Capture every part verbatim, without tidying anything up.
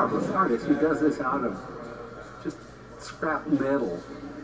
marvelous artist. He does this out of just scrap metal.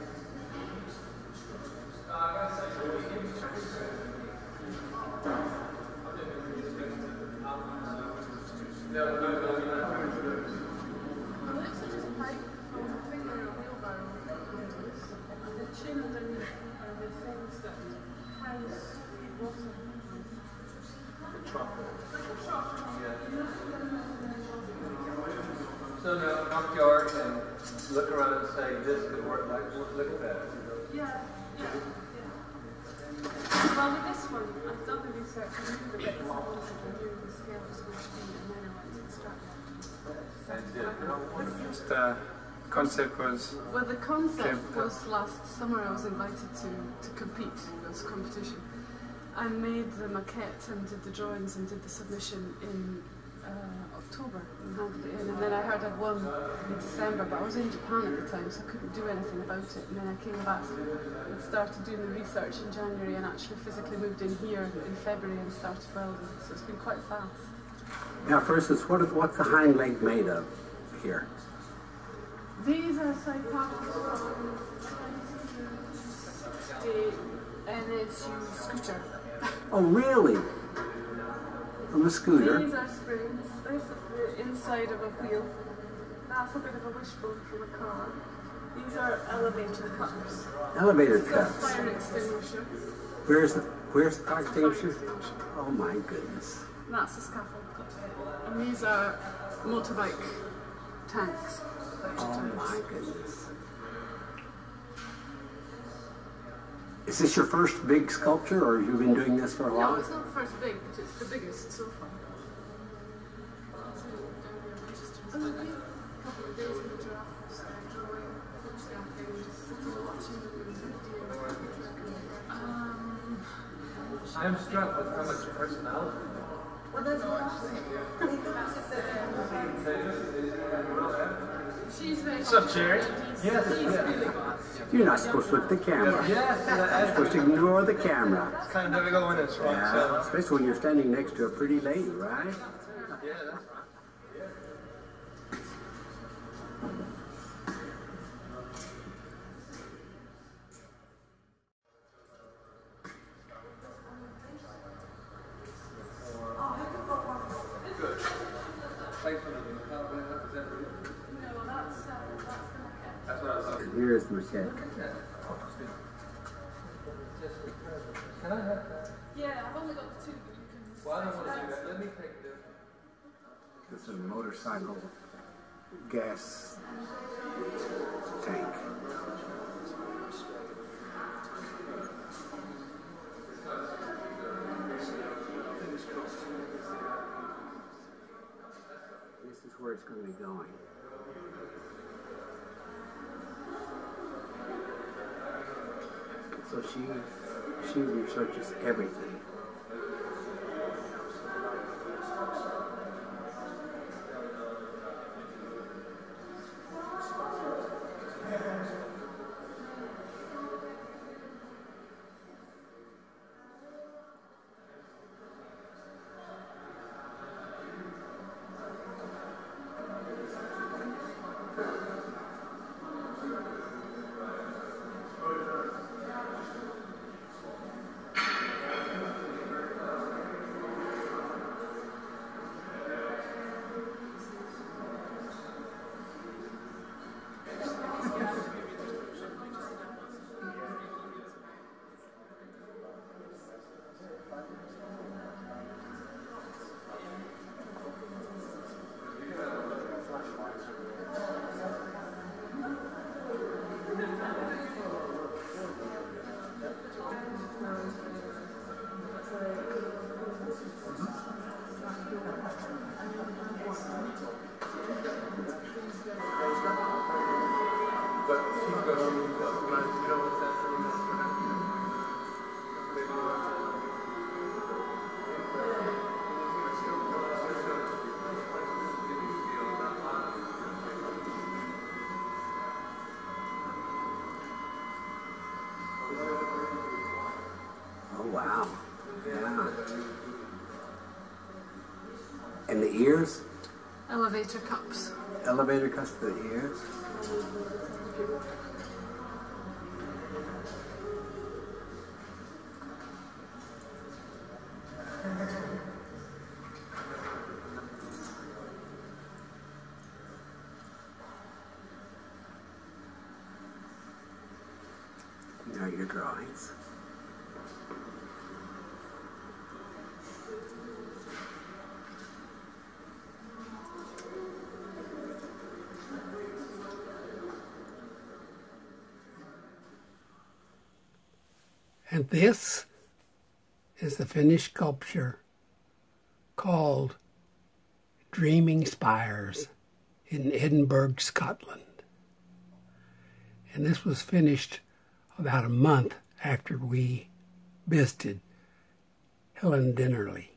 So now, knock yours and look around and say, this could work like, look at that. Yeah, yeah, yeah. Well, with this one, I've done the research, I knew the bits and pieces, I knew the scale was going to be, and then I went to extract it. Just uh, concept was... Well, the concept was last summer I was invited to, to compete in this competition. I made the maquette and did the drawings and did the submission in uh, October and handed it in, and then I heard I'd won in December, but I was in Japan at the time so I couldn't do anything about it, and then I came back and started doing the research in January and actually physically moved in here in February and started welding, so it's been quite fast. Now first is, what is, what's the hind leg made of here? These are side pockets from the N S U scooter. Oh really? From a scooter? These are springs. This is the inside of a wheel. That's a bit of a wishbone from a car. These are elevator cups. Elevator this cups. Is a fire extinguisher. Where's the where's the fire That's a extinguisher? fire extinguisher. Oh my goodness. That's a scaffold. And these are motorbike tanks. Oh my goodness. Is this your first big sculpture, or have you been doing this for a while? No, it's not the first big, but it's the biggest so far. A couple of days in the draft, drawing, photographing, just sitting and watching them and um, I'm struck with how much personality. well, there's a lot. She's very What's up, Jerry? Yes, He's yes. really good. You're not supposed to look at the camera. Yes, You're supposed to ignore the camera. It's kind of difficult when it's wrong. Yeah, So. especially when you're standing next to a pretty lady, right? Yeah, that's good. Thanks for the compliment. Is that for you? No, that's, uh, that's the maquette. That's what I was talking about. Here's the maquette. Can I have that? Yeah, I've only got the two, but you can... Well, I don't want to do that. Let me take this. This is a motorcycle gas tank. This is where it's going to be going. So she, she researches everything. Wow. Yeah. And the ears? Elevator cups. elevator cuts to the ears? Now your drawings. And this is the finished sculpture called Dreaming Spires in Edinburgh, Scotland. And this was finished about a month after we visited Helen Dinnerly.